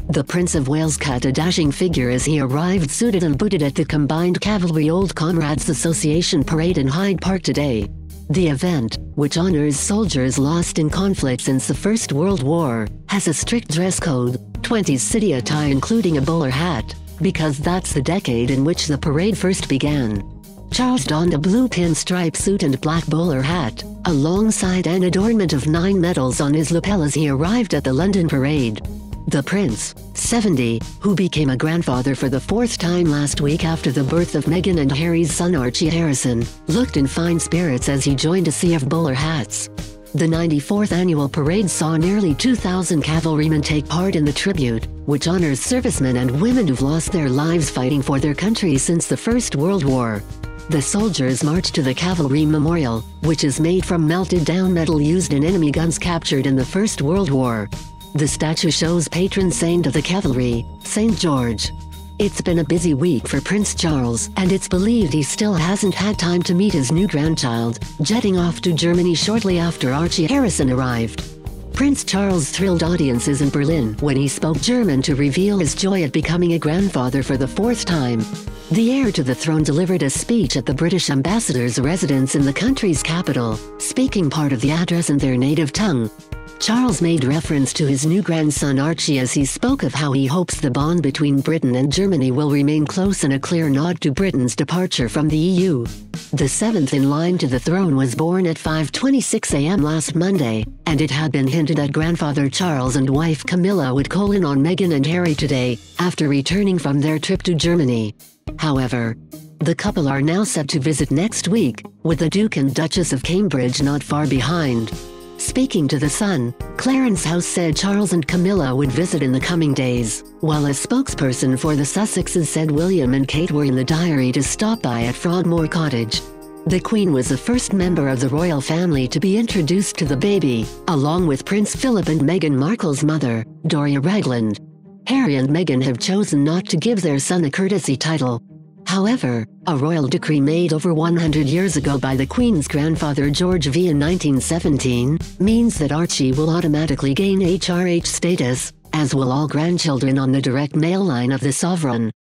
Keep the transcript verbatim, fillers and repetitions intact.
The Prince of Wales cut a dashing figure as he arrived suited and booted at the Combined Cavalry Old Comrades Association parade in Hyde Park today. The event, which honors soldiers lost in conflict since the First World War, has a strict dress code, twenties city attire including a bowler hat, because that's the decade in which the parade first began. Charles donned a blue pinstripe suit and black bowler hat, alongside an adornment of nine medals on his lapel as he arrived at the London parade. The Prince, seventy, who became a grandfather for the fourth time last week after the birth of Meghan and Harry's son Archie Harrison, looked in fine spirits as he joined a sea of bowler hats. The ninety-fourth annual parade saw nearly two thousand cavalrymen take part in the tribute, which honors servicemen and women who've lost their lives fighting for their country since the First World War. The soldiers marched to the Cavalry Memorial, which is made from melted-down metal used in enemy guns captured in the First World War. The statue shows patron saint of the cavalry, Saint George. It's been a busy week for Prince Charles, and it's believed he still hasn't had time to meet his new grandchild, jetting off to Germany shortly after Archie Harrison arrived. Prince Charles thrilled audiences in Berlin when he spoke German to reveal his joy at becoming a grandfather for the fourth time. The heir to the throne delivered a speech at the British ambassador's residence in the country's capital, speaking part of the address in their native tongue. Charles made reference to his new grandson Archie as he spoke of how he hopes the bond between Britain and Germany will remain close, and a clear nod to Britain's departure from the E U. The seventh in line to the throne was born at five twenty-six a m last Monday, and it had been hinted that grandfather Charles and wife Camilla would call in on Meghan and Harry today, after returning from their trip to Germany. However, the couple are now set to visit next week, with the Duke and Duchess of Cambridge not far behind. Speaking to The Sun, Clarence House said Charles and Camilla would visit in the coming days, while a spokesperson for the Sussexes said William and Kate were in the diary to stop by at Frogmore Cottage. The Queen was the first member of the royal family to be introduced to the baby, along with Prince Philip and Meghan Markle's mother, Doria Ragland. Harry and Meghan have chosen not to give their son a courtesy title. However, a royal decree made over one hundred years ago by the Queen's grandfather George the First in nineteen seventeen, means that Archie will automatically gain H R H status, as will all grandchildren on the direct male line of the sovereign.